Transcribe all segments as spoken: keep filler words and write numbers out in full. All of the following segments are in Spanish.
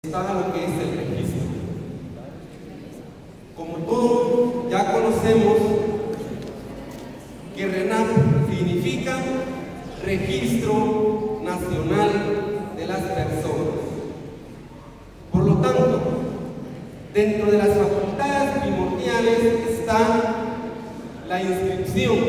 está lo que es el registro. Como todos ya conocemos que RENAP significa Registro Nacional de las Personas. Por lo tanto, dentro de las facultades primordiales está la inscripción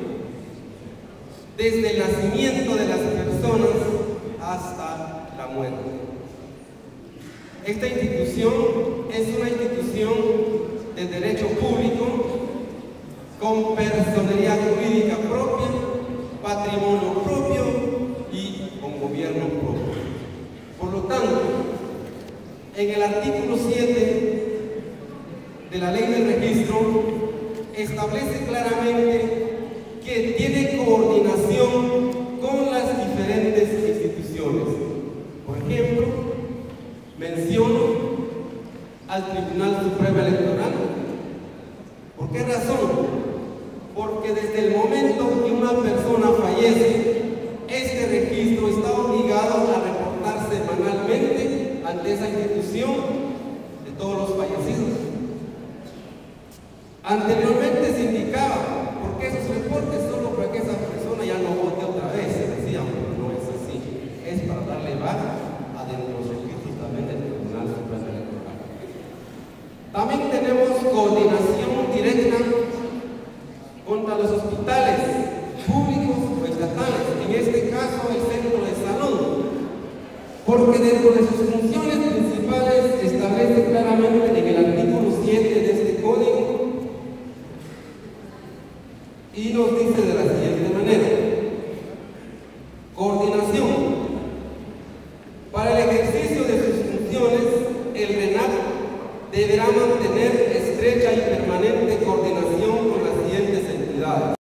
desde el nacimiento de las personas hasta la muerte. Esta institución es una institución de derecho público con personería jurídica propia, patrimonio propio y con gobierno propio. Por lo tanto, en el artículo siete de la Ley del Registro establece claramente que tiene coordinación con las diferentes instituciones. Por ejemplo, menciono al Tribunal Supremo Electoral. ¿Por qué razón? Porque desde el momento que una persona fallece, este registro está obligado a reportar semanalmente ante esa institución de todos los fallecidos. Anteriormente se indicaba, ¿por qué esos reportes? Solo para que esa persona ya no vote otra vez, se decía, pero no es así, es para darle baja a dentro de los registros también del Tribunal Supremo Electoral. También tenemos coordinación directa contra los hospitales públicos o estatales, en este caso el centro de salud, porque dentro de sus funciones principales establece claramente en el artículo siete de este código y nos dice de la siguiente manera: coordinación. Para el ejercicio de sus funciones, el RENAP deberá mantener